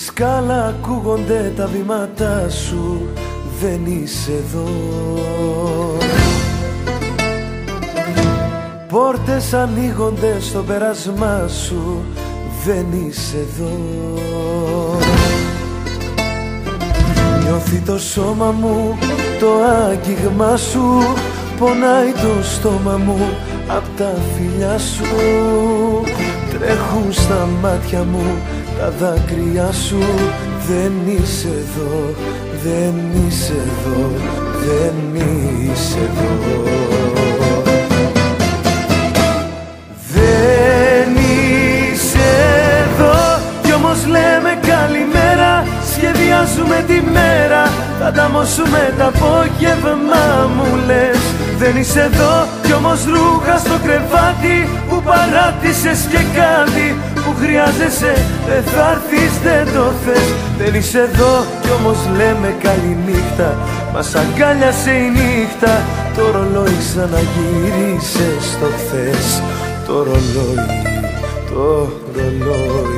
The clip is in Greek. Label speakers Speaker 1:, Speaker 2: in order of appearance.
Speaker 1: σκάλα ακούγονται τα βήματά σου, δεν είσαι εδώ. Πόρτες ανοίγονται στο πέρασμά σου, δεν είσαι εδώ. Νιώθει το σώμα μου το άγγιγμά σου, πονάει το στόμα μου απ' τα φιλιά σου. Τρέχουν στα μάτια μου τα δάκρυα σου, δεν είσαι εδώ, δεν είσαι εδώ, δεν είσαι εδώ. Δεν είσαι εδώ κι όμως λέμε καλημέρα, σχεδιάζουμε τη μέρα, θα ανταμώσουμε το απόγευμα μου λες. Δεν είσαι εδώ κι όμως ρούχα στο κρεβάτι που παράτησες και κάτι που χρειάζεσαι, δεν θα έρθεις, δεν το θες. Δεν είσαι εδώ κι όμως λέμε καληνύχτα, μας αγκάλιασε η νύχτα, το ρολόι ξαναγύρισε στο χθες. Το ρολόι, το ρολόι.